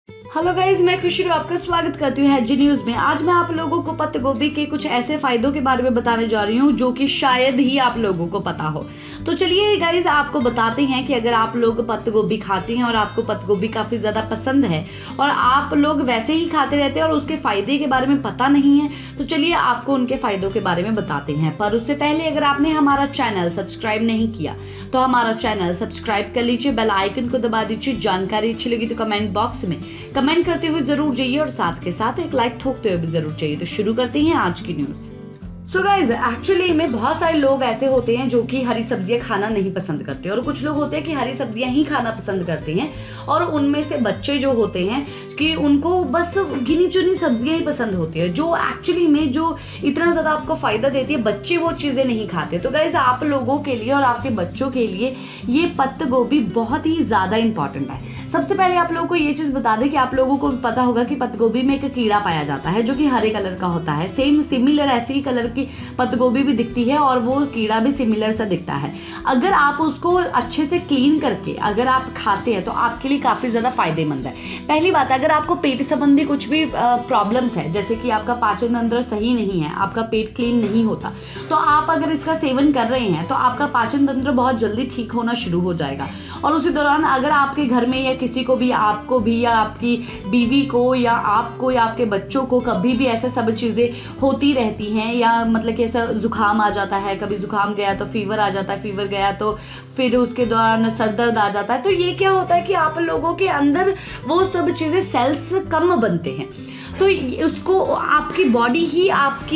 Hello guys, मैं खुशरू आपका स्वागत करती हूँ जी न्यूज में। आज मैं आप लोगों को पत्ता गोभी के कुछ ऐसे फायदों के बारे में बताने जा रही हूँ जो कि शायद ही आप लोगों को पता हो। तो चलिए गाइज आपको बताते हैं कि अगर आप लोग पत्ता गोभी खाते हैं और आपको पत्ता गोभी काफी ज्यादा पसंद है और आप लोग वैसे ही खाते रहते हैं और उसके फायदे के बारे में पता नहीं है, तो चलिए आपको उनके फायदों के बारे में बताते हैं। पर उससे पहले अगर आपने हमारा चैनल सब्सक्राइब नहीं किया तो हमारा चैनल सब्सक्राइब कर लीजिए, बेल आइकन को दबा दीजिए। जानकारी अच्छी लगी तो कमेंट बॉक्स में कमेंट करते हुए जरूर जाइए और साथ के साथ एक लाइक ठोकते हुए भी जरूर चाहिए। तो शुरू करते हैं आज की न्यूज। सो गाइज, एक्चुअली में बहुत सारे लोग ऐसे होते हैं जो कि हरी सब्जियां खाना नहीं पसंद करते और कुछ लोग होते हैं कि हरी सब्जियां ही खाना पसंद करते हैं और उनमें से बच्चे जो होते हैं कि उनको बस गिनी चुनी सब्जियां ही पसंद होती है जो एक्चुअली में जो इतना ज्यादा आपको फायदा देती है, बच्चे वो चीजें नहीं खाते। तो गाइज आप लोगों के लिए और आपके बच्चों के लिए ये पत्ता गोभी बहुत ही ज्यादा इंपॉर्टेंट है। सबसे पहले आप लोगों को ये चीज बता दें कि आप लोगों को पता होगा कि पत्ता गोभी में एक कीड़ा पाया जाता है जो कि हरे कलर का होता है। सेम सिमिलर ऐसे ही कलर की पत्ता गोभी भी दिखती है और वो कीड़ा भी सिमिलर सा दिखता है। अगर आप उसको अच्छे से क्लीन करके अगर आप खाते हैं तो आपके लिए काफी ज्यादा फायदेमंद है। पहली बात, अगर आपको पेट संबंधी कुछ भी प्रॉब्लम्स है, जैसे कि आपका पाचन तंत्र सही नहीं है, आपका पेट क्लीन नहीं होता, तो आप अगर इसका सेवन कर रहे हैं तो आपका पाचन तंत्र बहुत जल्दी ठीक होना शुरू हो जाएगा। और उसी दौरान अगर आपके घर में या किसी को भी, आपको भी या आपकी बीवी को या आपको या आपके बच्चों को कभी भी ऐसा सब चीज़ें होती रहती हैं या मतलब कि ऐसा जुकाम आ जाता है, कभी जुकाम गया तो फीवर आ जाता है, फीवर गया तो फिर उसके दौरान सर दर्द आ जाता है, तो ये क्या होता है कि आप लोगों के अंदर वो सब चीज़ें सेल्स कम बनते हैं, तो उसको आपकी बॉडी ही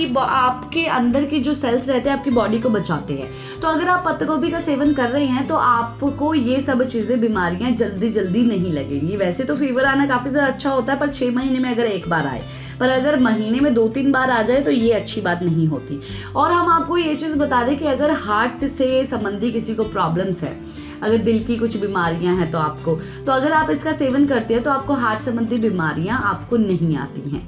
आपके अंदर की जो सेल्स रहते हैं आपकी बॉडी को बचाते हैं। तो अगर आप पत्ता गोभी का सेवन कर रहे हैं तो आपको ये सब चीज़ें, बीमारियां जल्दी नहीं लगेंगी। वैसे तो फीवर आना काफ़ी ज़्यादा अच्छा होता है, पर 6 महीने में अगर एक बार आए, पर अगर महीने में 2-3 बार आ जाए तो ये अच्छी बात नहीं होती। और हम आपको ये चीज़ बता दें कि अगर हार्ट से संबंधी किसी को प्रॉब्लम्स है, अगर दिल की कुछ बीमारियां हैं तो अगर आप इसका सेवन करते हैं तो आपको हार्ट संबंधी बीमारियां आपको नहीं आती हैं।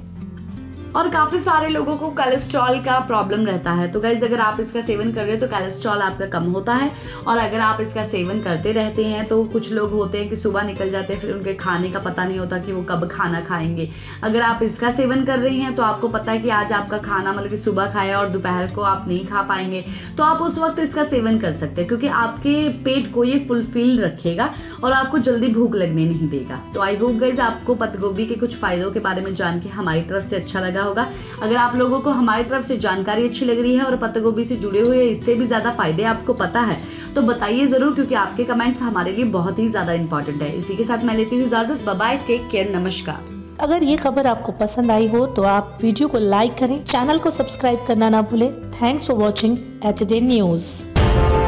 और काफ़ी सारे लोगों को कोलेस्ट्रॉल का प्रॉब्लम रहता है, तो गाइज अगर आप इसका सेवन कर रहे हो तो कोलेस्ट्रॉल आपका कम होता है। और अगर आप इसका सेवन करते रहते हैं तो कुछ लोग होते हैं कि सुबह निकल जाते हैं, फिर उनके खाने का पता नहीं होता कि वो कब खाना खाएंगे। अगर आप इसका सेवन कर रही हैं तो आपको पता है कि आज आपका खाना मतलब कि सुबह खाया और दोपहर को आप नहीं खा पाएंगे, तो आप उस वक्त इसका सेवन कर सकते हैं क्योंकि आपके पेट को ये फुलफिल रखेगा और आपको जल्दी भूख लगने नहीं देगा। तो आई होप गाइज आपको पत्ता गोभी के कुछ फायदों के बारे में जान के हमारी तरफ से अच्छा लगा होगा। अगर आप लोगों को हमारी तरफ से जानकारी अच्छी लग रही है और पत्ता गोभी से जुड़े हुए इससे भी ज्यादा फायदे आपको पता है तो बताइए जरूर, क्योंकि आपके कमेंट्स हमारे लिए बहुत ही ज्यादा इंपॉर्टेंट है। इसी के साथ मैं लेती हूँ इजाजत। बाय बाय, टेक केयर, नमस्कार। अगर ये खबर आपको पसंद आई हो तो आप वीडियो को लाइक करें, चैनल को सब्सक्राइब करना ना भूलें। Thanks for watching HJ news.